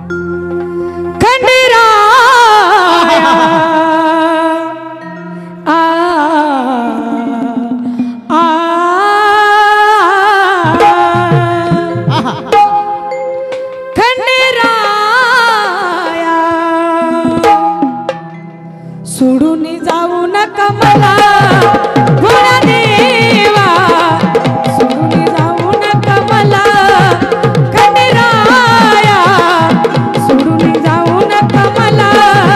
सोडून जाऊ नका मला भोळा देवा, सोडून जाऊ नका मला खंडेराया, सोडून जाऊ नका मला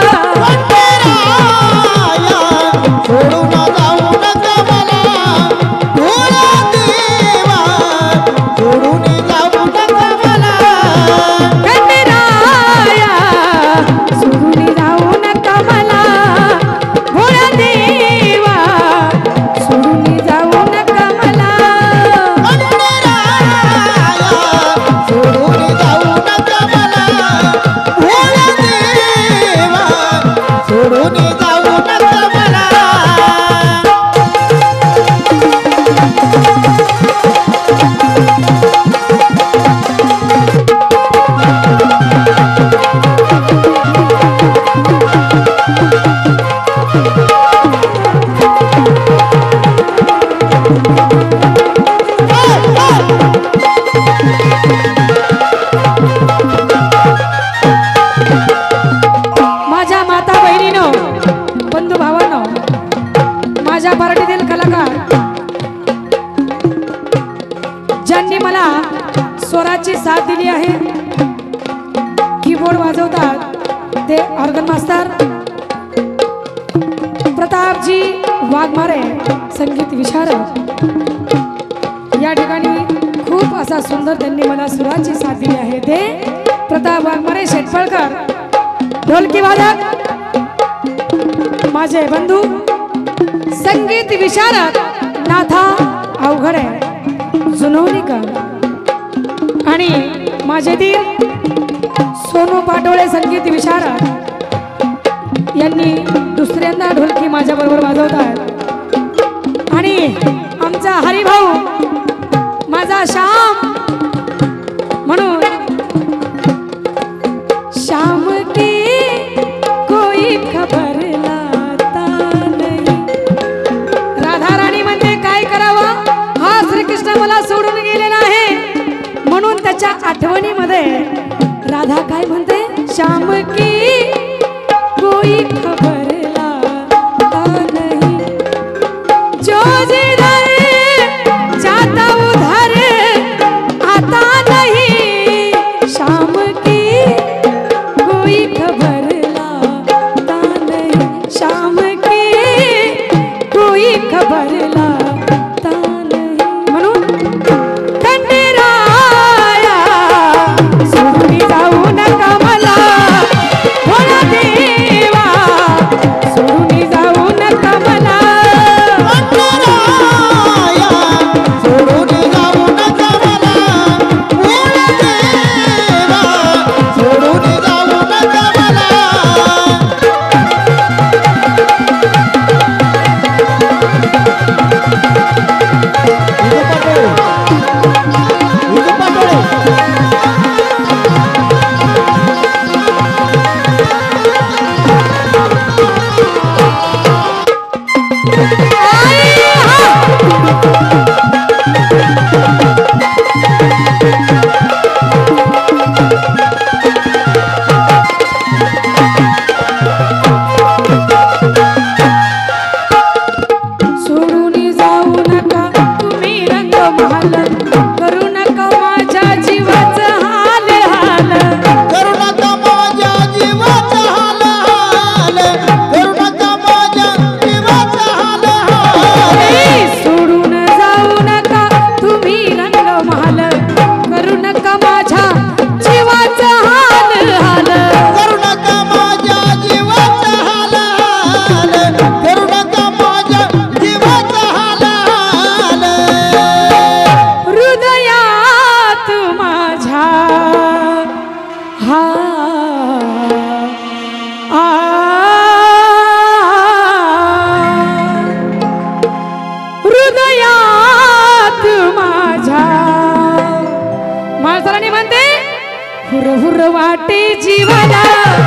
खंडेराया, सोडून जाऊ नका मला भोळा देवा, सोडून जाऊ नका मला खंडेराया, सोडून जाऊ नका मला भोळा देवा, सोडून जाऊ नका मला खंडेराया, सोडून जाऊ नका मला भोळा देवा, सोडून जाऊ नका मला माझ्या माता बहिणीनो, बंधू भावांनो, माझ्या मराठीतील कलाकार ज्यांनी मला स्वराची साथ दिली आहे, कीबोर्ड वाजवतात ते ऑर्गन मास्टर प्रतापजी वाघमारे, संगीत विशारद। या ठिकाणी खूप असा सुंदर त्यांनी मला सुराची साथ दिली आहे ते प्रताप वाघमारे शेटफळकर। ढोलकी वादक माझे बंधू संगीत विशारद नाथा अवघडे जुनवणीकर, आणि माझे धीर सोनू पाटोळे संगीत विशारद यांनी दुसऱ्यांदा ढोलकी माझ्या बरोबर वाजवतात। आणि आमचा हरिभाऊ माझा श्याम, म्हणून श्याम की कोई खबर लाता नहीं। राधा राणी म्हणते काय करावं, हा श्रीकृष्ण मला सोडून गेलेला आहे, म्हणून त्याच्या आठवणीमध्ये राधा काय म्हणते, श्याम की कोई खबर लाता नहीं, जो जिधर जाता उधर आता नहीं, श्याम की कोई खबर लाता नहीं, श्याम की कोई खबर लाता नहीं, म्हणून खंडेराया, सोडून जाऊ नका मला भोळा देवा, सोडून जाऊ नका मला खंडेराया, सोडून जाऊ नका मला भोळा देवा, सोडून जाऊ नका मला सोडून जाऊ नका तुम्ही रंग महाल, करू नका माझ्या जीवाचं हाल हाल, करू नका माझ्या जीवाचा हाल हाल, करू नका माझ्या जीवाचा हाल हाल, सोडून जाऊ नका तुम्ही रंग महाल, करू नका माझ्या जीवाचं हाल हाल, करू नका माझ्या जीवाचा हाल हाल, करू नका माझ्या जीवाचा हाल हाल, हृदयात माझ्या हा आ हृदयात माझ्या माणसाने म्हणते हुर हुर वाटे जीवाला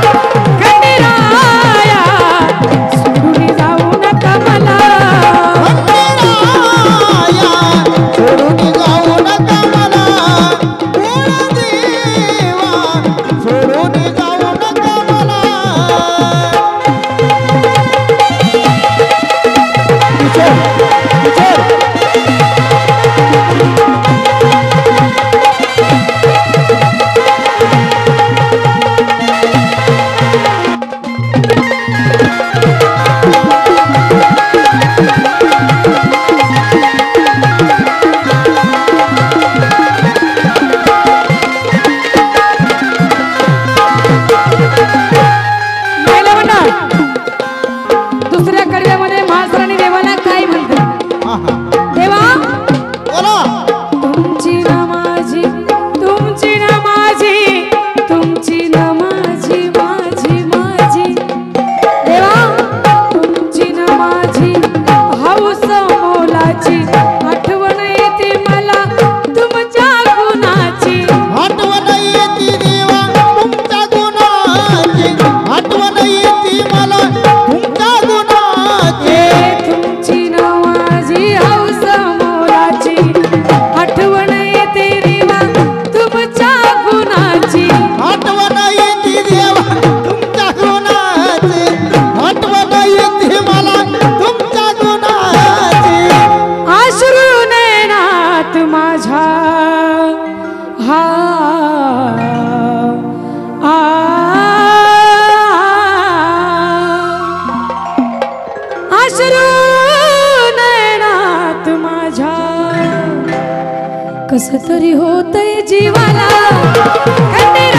खंडेराया सोडून जाऊ नका मला खंडेराया सोडून जाऊ नका मला कुळदेवा सोडून जाऊ नका मला दुसऱ्या कडव्यामध्ये महासराणी देवाला काय म्हणते देवा बोला तुमची ना माझी तुमची ना माझी तुमची ना माझी माझी माझी देवा तुमची ना माझी हौस मोलाची आठवण येते मला तुमच्या गुणाची आठवण येते देवा तुमच्या गुणाची आठवण येते मला तुमच्या गुणाची तुमची ना माझी हौस मोलाची आठवण येते देवा तुमच्या गुणाची आठवण येते देवा तुमच्या गुणाची आठवण येते मला तुमच्या गुणाची अश्रू नयनात माझ्या हा आ अश्रू नयनात माझ्या कस तरी होतय जीवाला खंडेराया